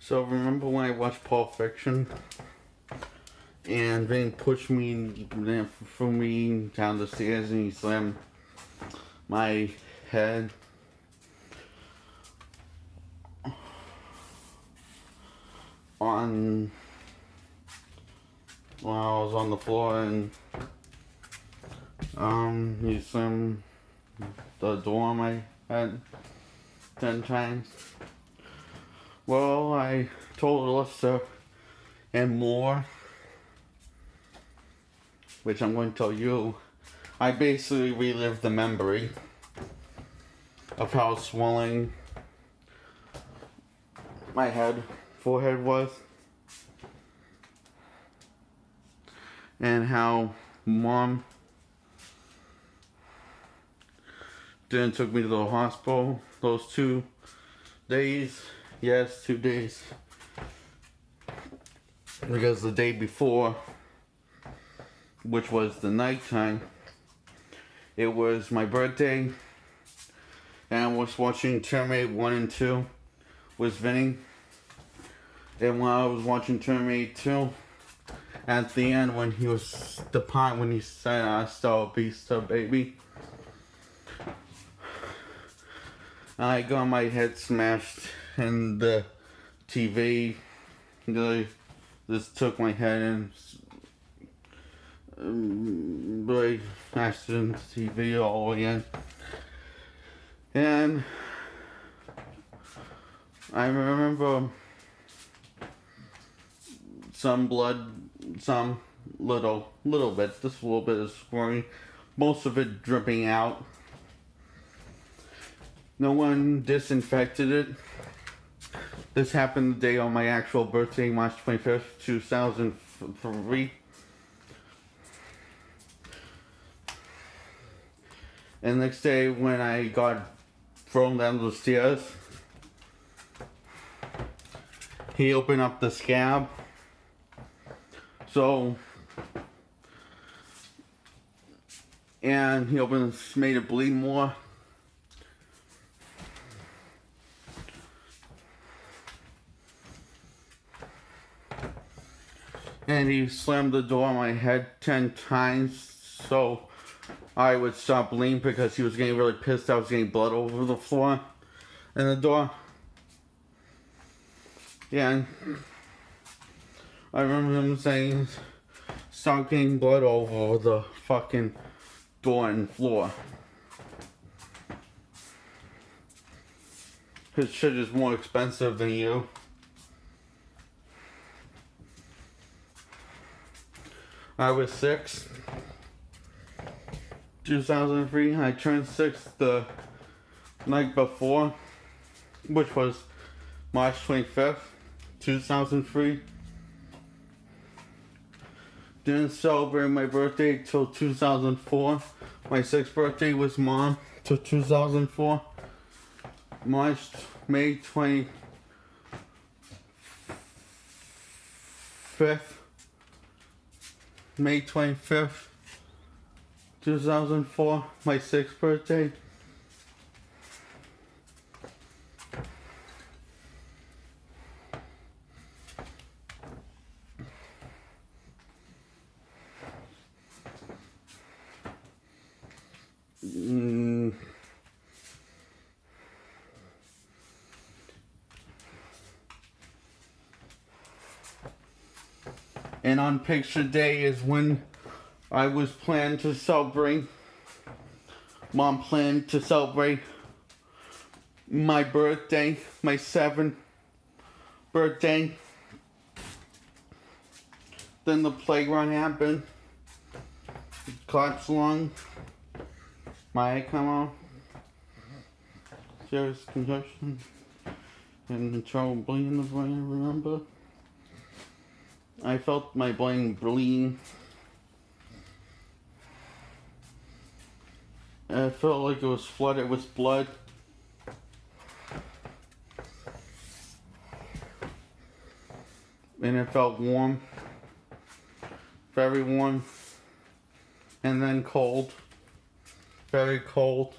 So remember when I watched Pulp Fiction and Vin pushed me, threw me down the stairs and he slammed my head on while I was on the floor and he slammed the door on my head 10 times. Well, I told Alyssa and more, which I'm going to tell you. I basically relived the memory of how swelling my forehead was, and how Mom then took me to the hospital those 2 days. Yes, 2 days. Because the day before, which was the nighttime, it was my birthday, and I was watching Terminator 1 and 2 with Vinny. And when I was watching Terminator 2, at the end when he was the part when he said "Hasta Vista, baby," I got my head smashed in the TV. Really, just took my head and really smashed it in the TV all the way in. And I remember some blood, some little bit, just a little bit of squirting, most of it dripping out. No one disinfected it. This happened the day on my actual birthday, March 25th, 2003. And the next day when I got thrown down the stairs, he opened up the scab. And he made it bleed more. And he slammed the door on my head 10 times so I would stop bleeding, because he was getting really pissed I was getting blood over the floor and the door. Yeah, and I remember him saying, "Stop getting blood over the fucking door and floor. His shit is more expensive than you." I was 6. 2003. I turned 6 the night before, which was March 25th, 2003. Didn't celebrate my birthday till 2004. My 6th birthday was Mom till 2004. May 25th, 2004, my 6th birthday. And on picture day is when I was planning to celebrate. Mom planned to celebrate my birthday, my 7th birthday. Then the playground happened. Collapsed lung. My head come off. Serious concussion. And trouble bleeding the brain, I remember. I felt my brain bleeding. I felt like it was flooded with blood. And it felt warm. Very warm. And then cold. Very cold.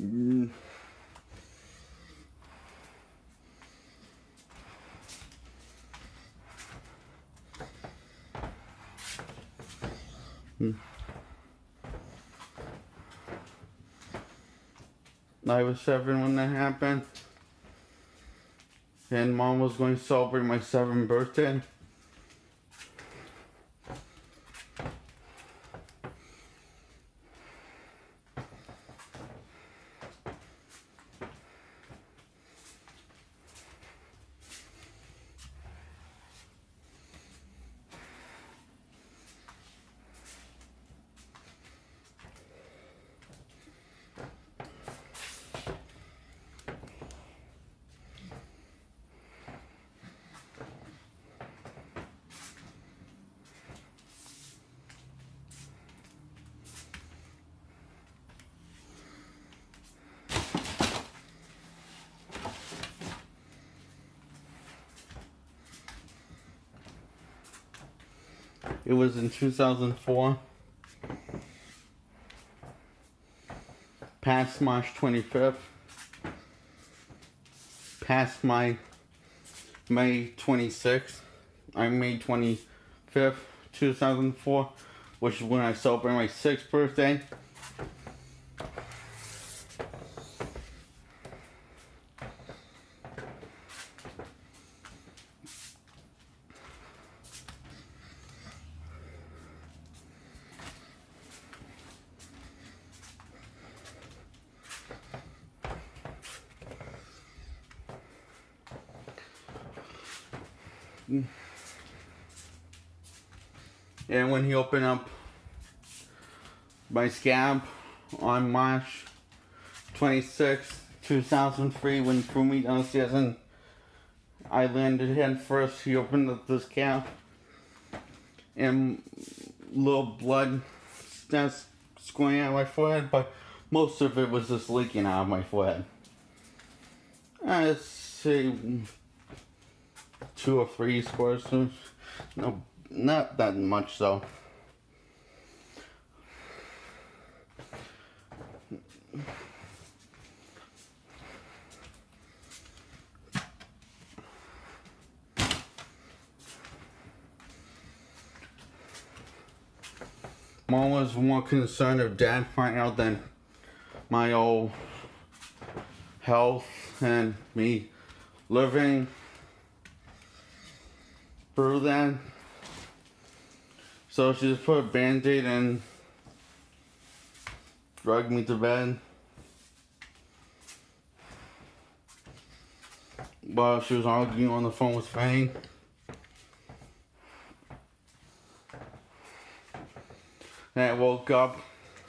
Mm. I was 7 when that happened, and Mom was going to celebrate my 7th birthday. It was in 2004, past March 25th, past my May 26th, May 25th, 2004, which is when I celebrate my 6th birthday. And when he opened up my scab on March 26, 2003, when he threw me downstairs and I landed head first, he opened up the scab and little blood that's squirting out of my forehead, but most of it was just leaking out of my forehead. I'd say 2 or 3 squares. No, not that much though. Mom was more concerned of Dad finding out than my old health and me living through that. So she just put a band-aid and dragged me to bed. While she was arguing on the phone with Fang. And I woke up.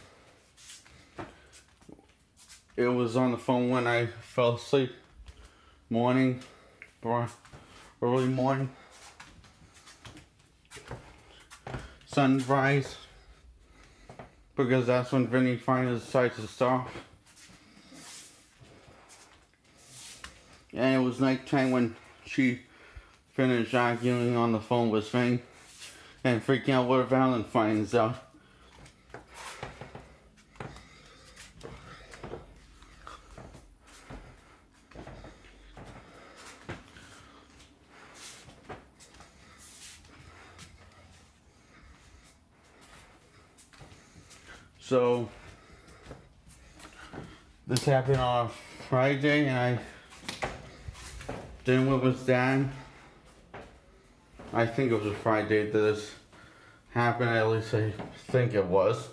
It was on the phone when I fell asleep. Morning, or early morning. Sunrise. Because that's when Vinny finally decides to stop. And it was nighttime when she finished arguing on the phone with Fang. And freaking out what if Alan finds out. So, this happened on Friday, and I dinner with Dad. I think it was a Friday that this happened, at least I think it was.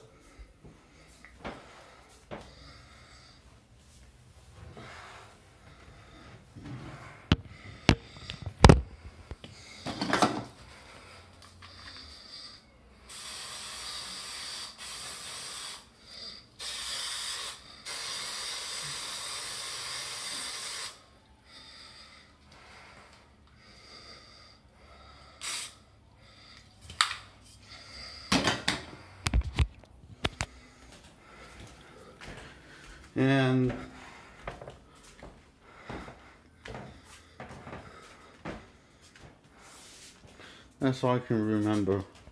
And that's all I can remember.